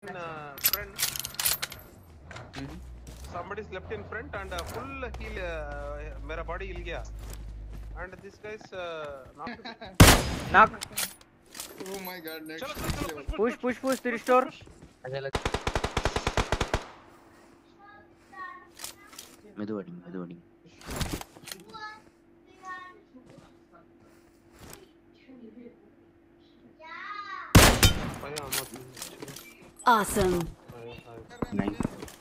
front. Somebody's left in front and full heal. मेरा body हिल गया. And this guy's knock. Oh my god, next. Push to restore. Medovani. Awesome. Nice.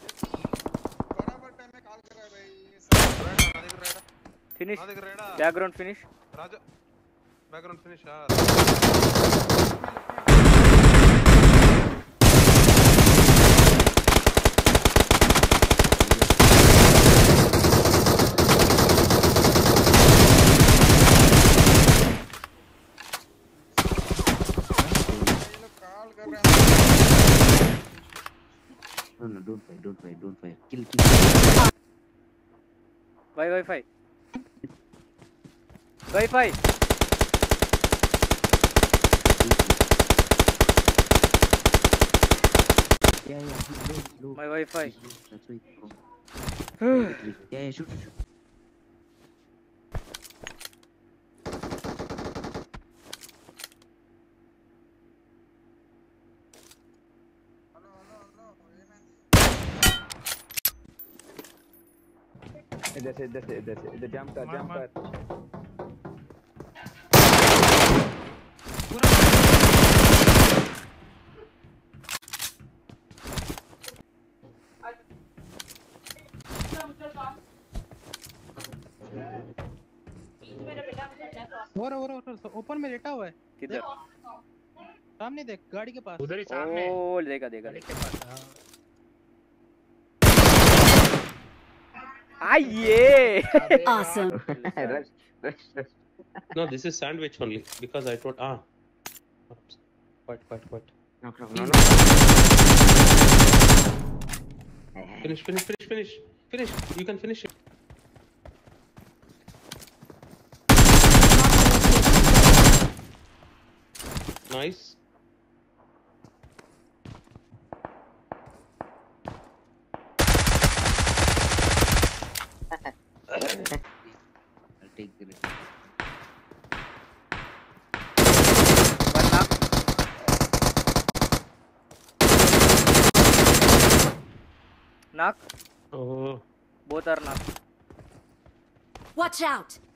Finish. Background finish. Raja. Background finish. No, don't fight. Kill. Wi-Fi. Yeah, he's low. My Wi-Fi. That's why. Yeah, shoot. That's it. The jump cut. Open में लेटा हुआ है। किधर? सामने देख, गाड़ी के पास। उधर ही सामने। ओ देखा। गाड़ी के पास। Aye. Awesome. Rush. No, this is sandwich only because I told What? No. Finish. You can finish it. Nice. I'll take the risk. Knock. Oh. Both are knock. Watch out!